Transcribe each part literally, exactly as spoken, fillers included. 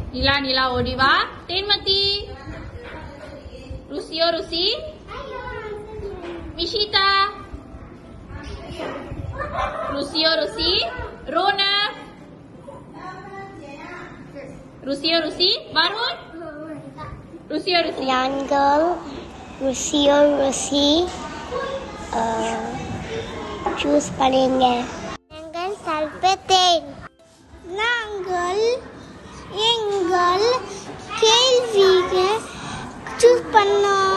Nila, Nila, Odiva. Tenmati. Rusio, Rusi. Mishita. Rusio, Rusi. Rona. Rusio, Rusi. Varun. Rusio, Rusi. Young girl. Rusio, Rusi. Uh, choose பண்ணுங்க. நாங்கள் சல்பத்தேன். நாங்கள் எங்கள் கேள்விக்கு choose பண்ணோம்.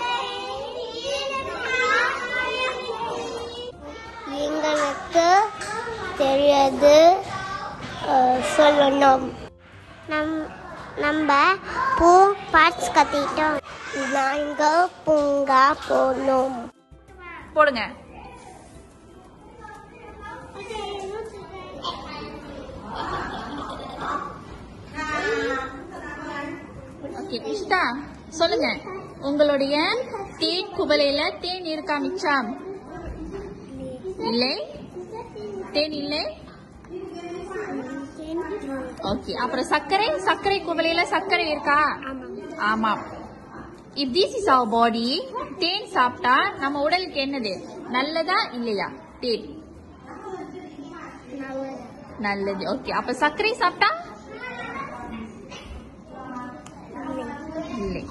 எங்களுக்கு தெரியாது சொல்லணும். நம் நம்ம பூ பார்ட்ஸ் கத்திட்டோம். நாங்கள் பூங்கா போனோம். போடுங்க. ஓகே இஷ்டா சொல்லுங்க. உங்களுடைய தேன் குவளையில தேன் இருக்கா மிச்சம்? இல்லை. தேன் இல்லை. ஓகே அப்புறம் சர்க்கரை சர்க்கரை குவளையில சர்க்கரை இருக்கா? ஆமா. இப் திஸ் இஸ் அவர் பாடி. தேன் சாப்பிட்டா நம்ம உடலுக்கு என்னது? நல்லதா இல்லையா? தேன் நல்லது. ஓகே அப்ப சர்க்கரை சாப்பிட்டா இல்லை.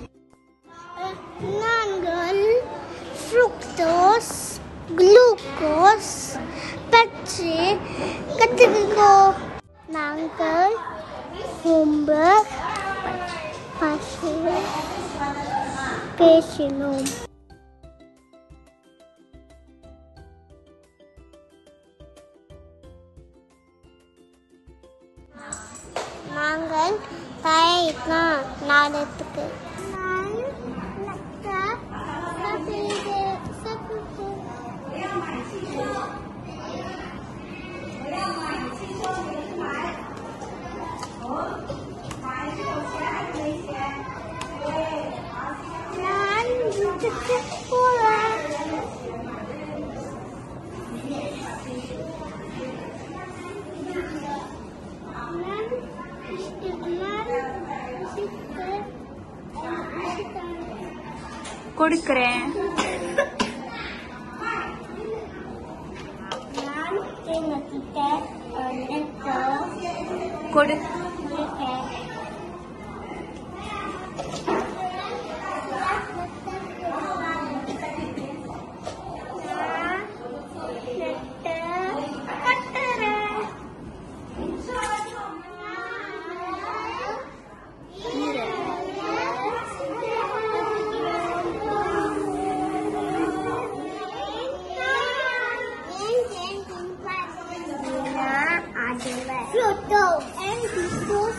நாங்கள் ஃப்ரூக்டோஸ் குளுக்கோஸ் பற்றி கற்றுக்கோம். நாங்கள் ரொம்ப பசி பேசினோம். நாங்கள் தயாரித்தோம் நாடகத்துக்கு. கொடுக்கிறேன். கொடு. Fruto and